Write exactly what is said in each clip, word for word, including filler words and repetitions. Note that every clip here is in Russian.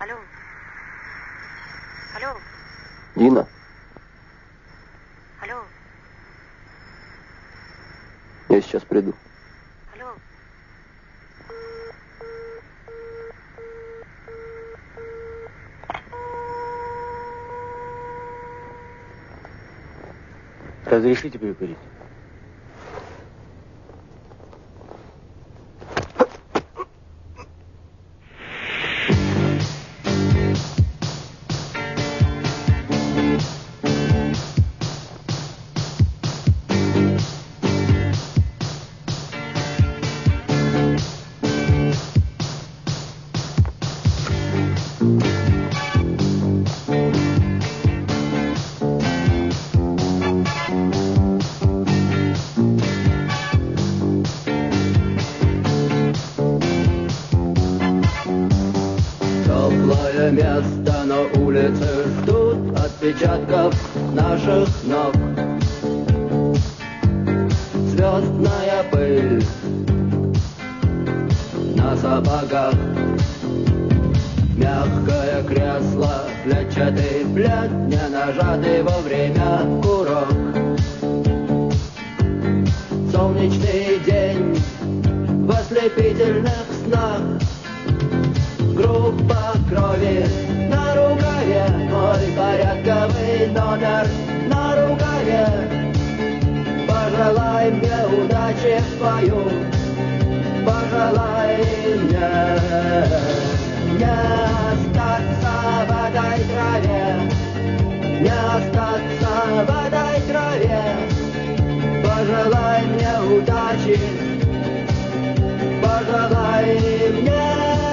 Алло. Алло. Дина. Алло. Я сейчас приду. Алло. Разрешите перекурить? Место на улице ждут отпечатков наших ног. Звездная пыль на сапогах, мягкое кресло, клетчатый плед, не нажатый во время курок. Солнечный день в ослепительных снах. Группа крови на рукаве, мой порядковый номер на рукаве. Пожелай мне удачи в бою, пожелай мне не остаться в этой траве, не остаться в этой траве. Пожелай мне удачи, пожелай мне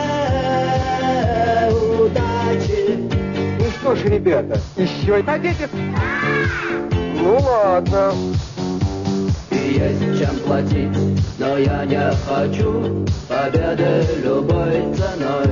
удачи. Ну что ж, ребята, еще хотите? Ну ладно. И есть чем платить, но я не хочу победы любой ценой.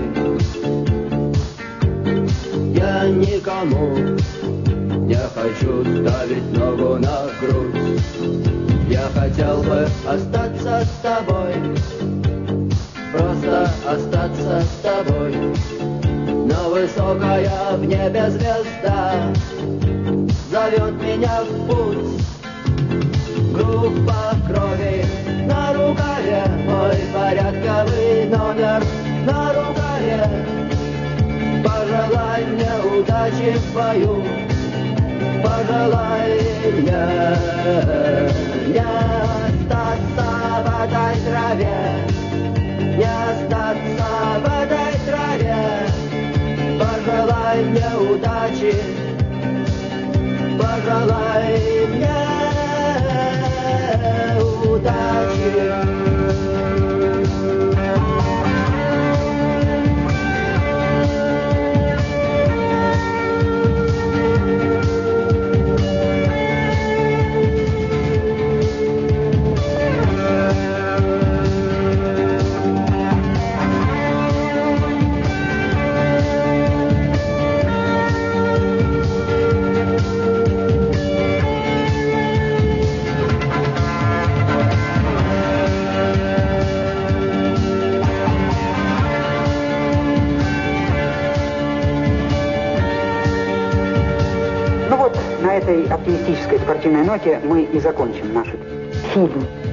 Я никому не хочу ставить ногу на грудь. Я хотел бы остаться с тобой, просто остаться с тобой. Но высокая в небе звезда зовет меня в путь. Группа крови на рукаве, мой порядковый номер на рукаве. Пожелай мне удачи в бою, пожелай мне не остаться в этой траве, не остаться в этой траве. Пожелай мне удачи, пожелай мне удачи. На этой оптимистической спортивной ноте мы и закончим наш фильм.